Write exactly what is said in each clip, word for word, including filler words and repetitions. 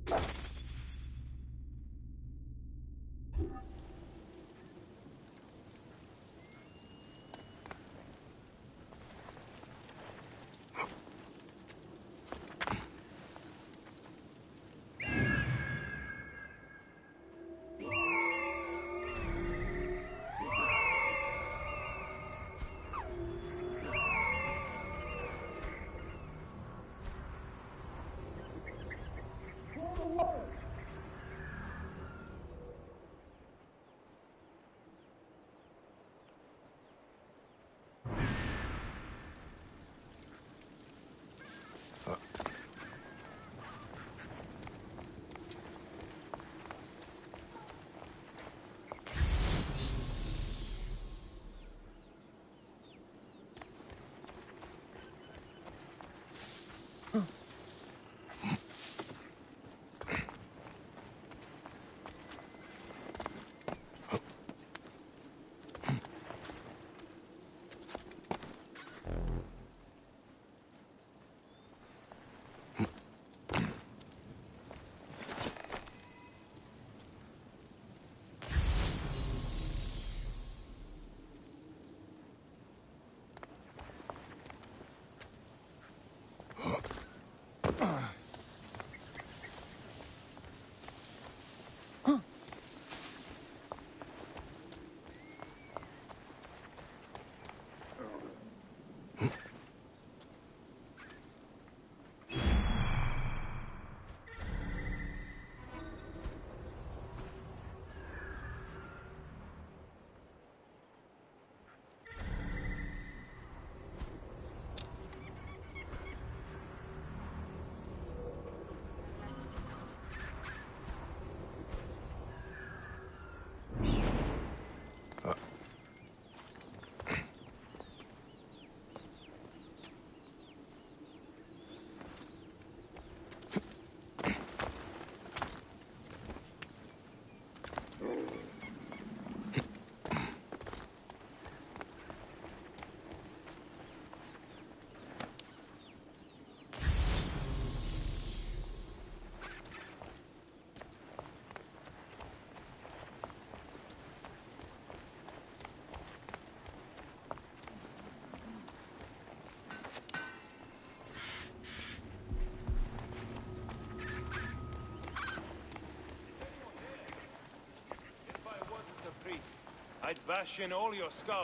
I'd bash in all your skulls.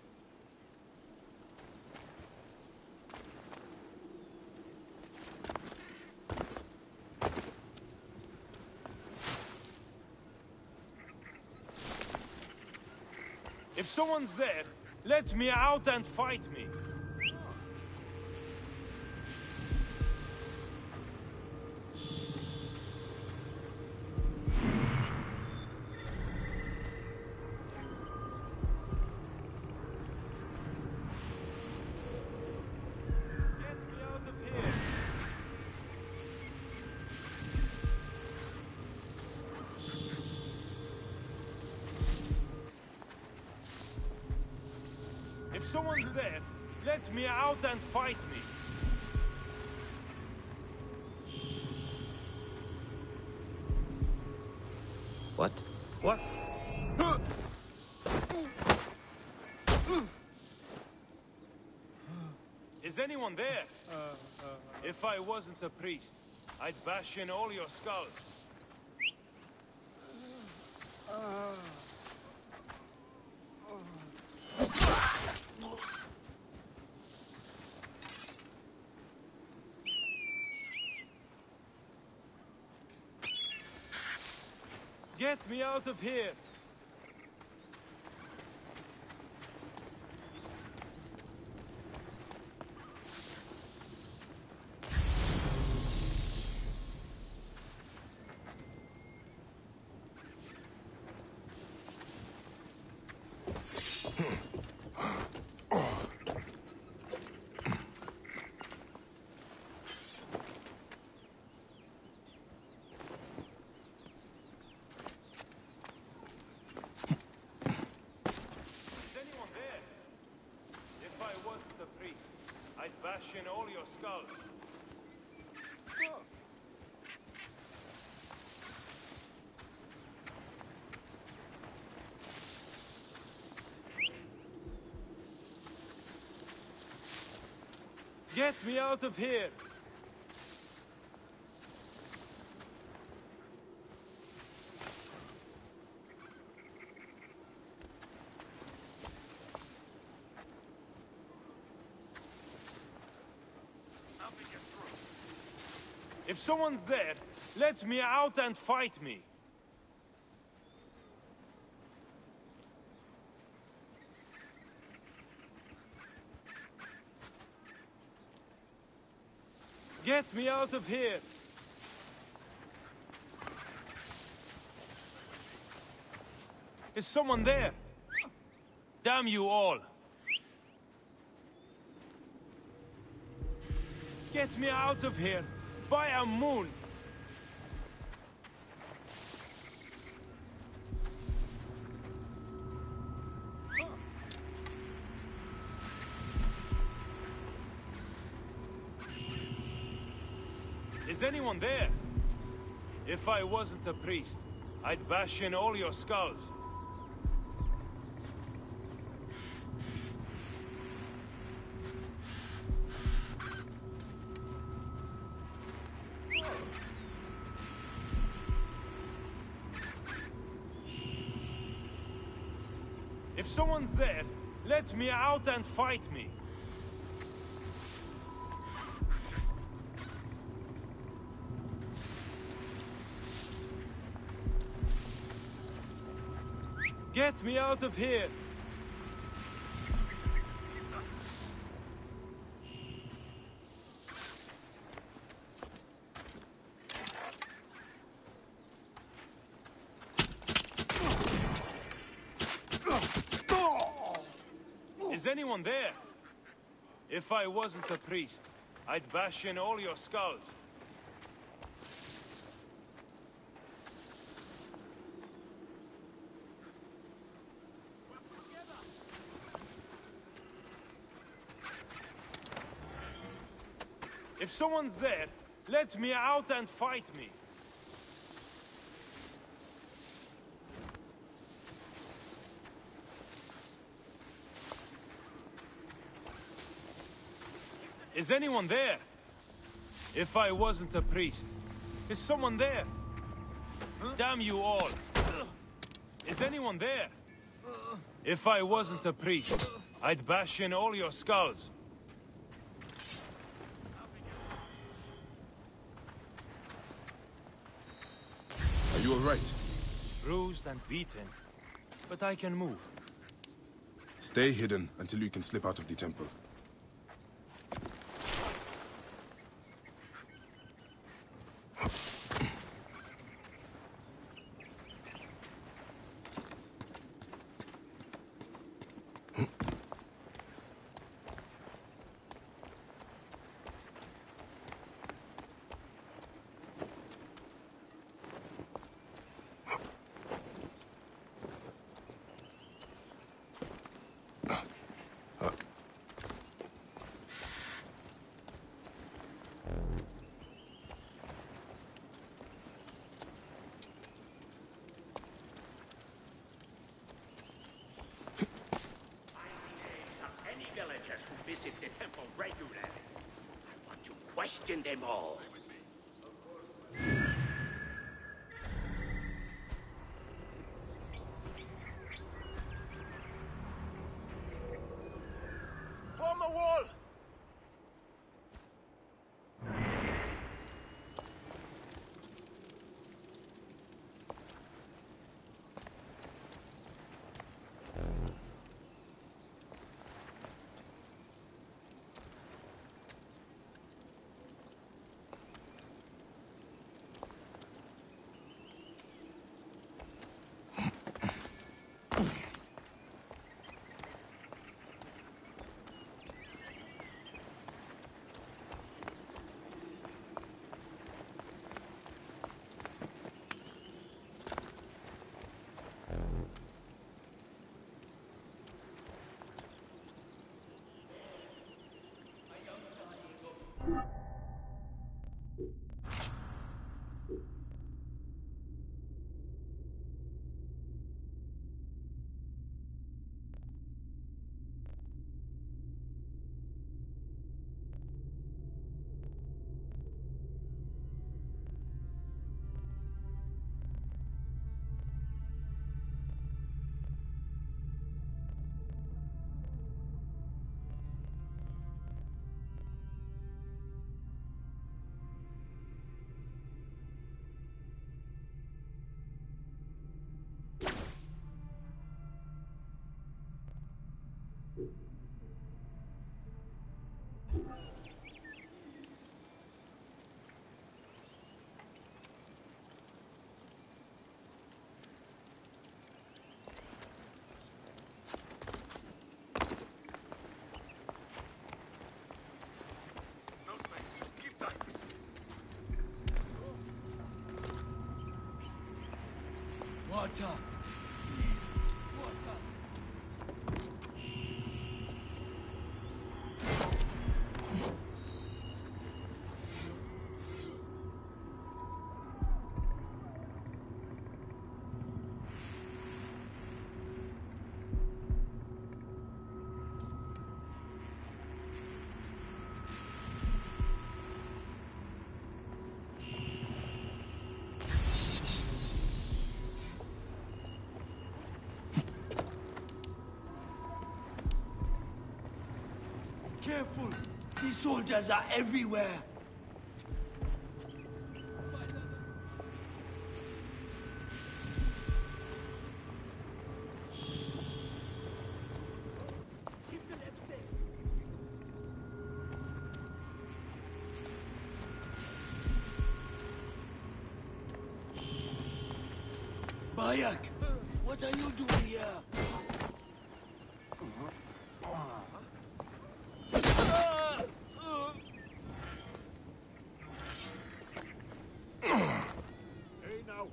If someone's there, let me out and fight me. If someone's there, let me out and fight me. What? What? Is anyone there? Uh, uh, if I wasn't a priest, I'd bash in all your skulls. Uh. Get me out of here! I'd bash in all your skulls. Get me out of here! If someone's there, let me out and fight me. Get me out of here! Is someone there? Damn you all! Get me out of here! By a moon! Is anyone there? If I wasn't a priest, I'd bash in all your skulls. If someone's there, let me out and fight me. Get me out of here! Is anyone there? If I wasn't a priest, I'd bash in all your skulls. If someone's there, let me out and fight me. Is anyone there? If I wasn't a priest, is someone there? Damn you all! Is anyone there? If I wasn't a priest, I'd bash in all your skulls. Are you all right? Bruised and beaten, but I can move. Stay hidden until you can slip out of the temple. Visit the temple regularly. I want to question them all. Form a wall! Water! Careful! These soldiers are everywhere! Bayek, what are you doing here? Hey now.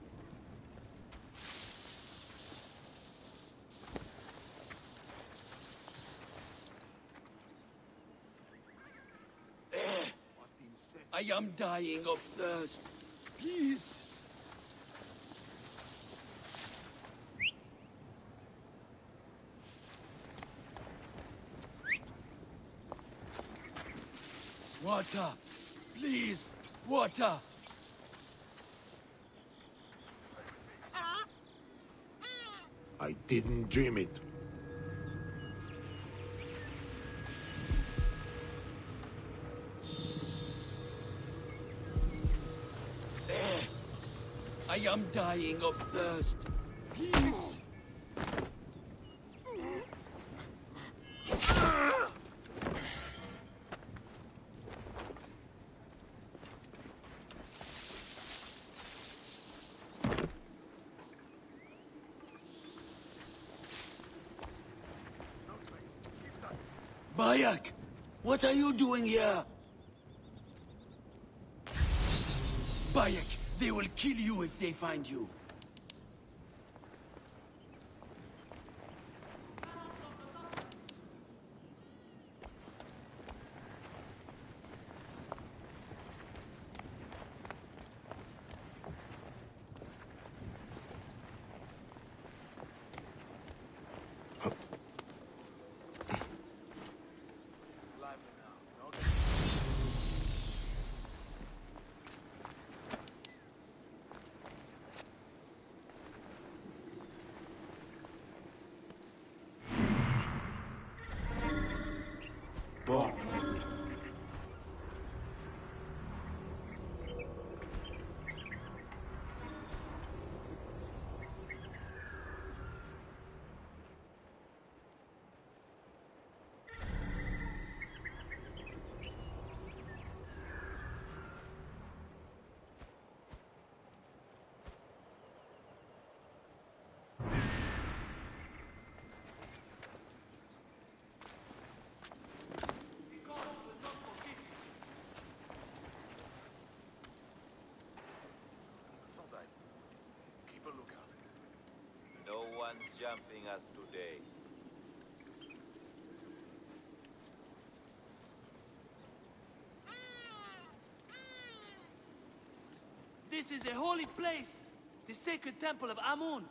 I am dying of thirst. Please. Water. Please. Water. I didn't dream it. I am dying of thirst. Please. Bayek, what are you doing here? Bayek, they will kill you if they find you. Bon. Keep a lookout. No one's jumping us today. This is a holy place, the sacred temple of Amun.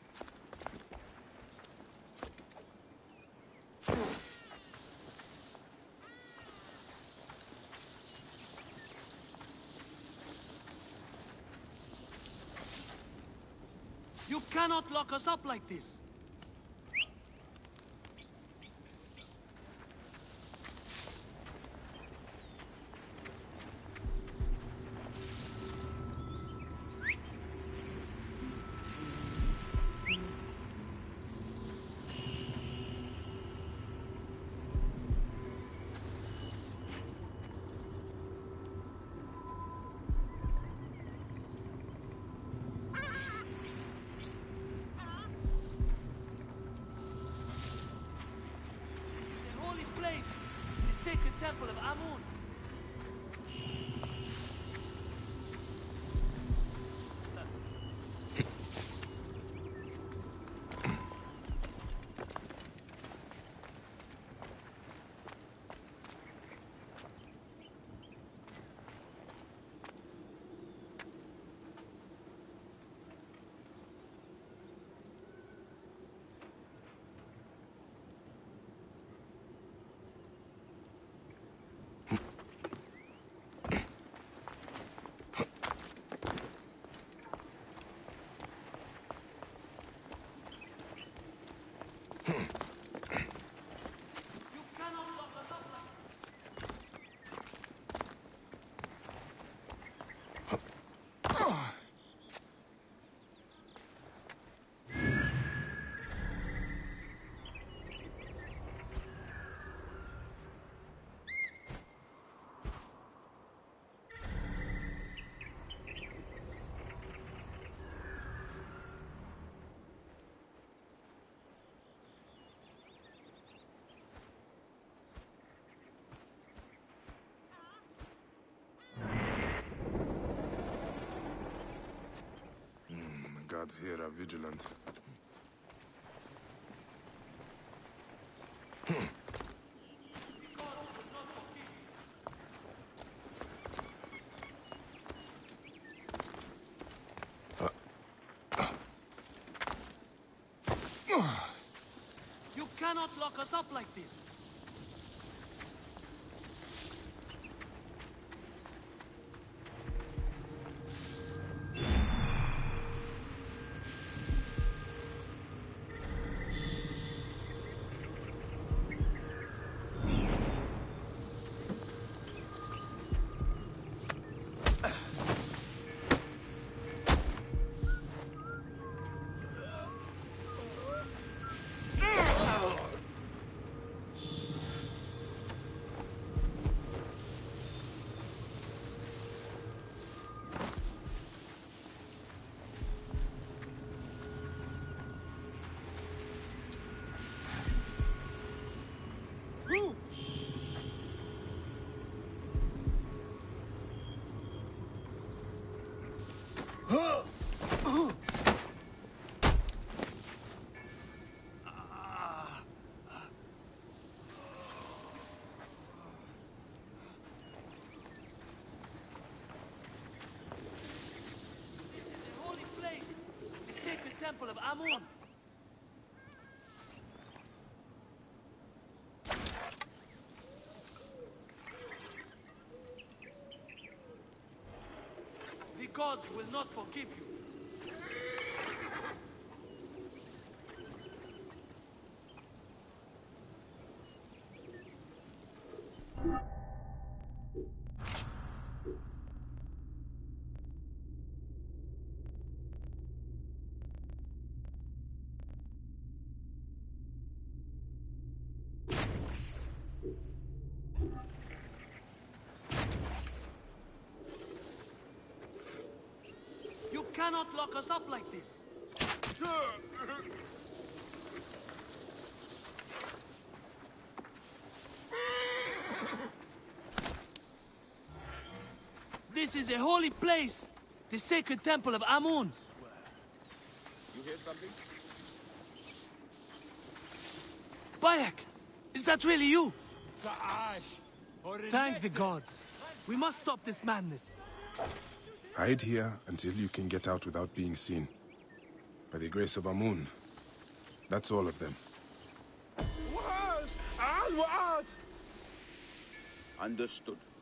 You cannot lock us up like this. The guards here are vigilant. You cannot lock us up like this. Temple of Amun. The gods will not forgive you. You cannot lock us up like this. This is a holy place, the sacred temple of Amun. You hear something? Bayek, is that really you? Thank the gods. We must stop this madness. Hide here until you can get out without being seen. By the grace of Amun. That's all of them. Understood.